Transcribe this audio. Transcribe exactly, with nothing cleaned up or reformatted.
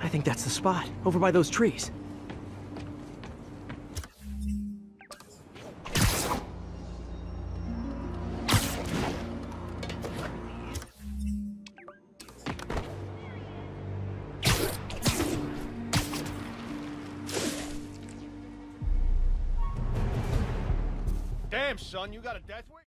think that's the spot, over by those trees. Damn, son, you got a death wish?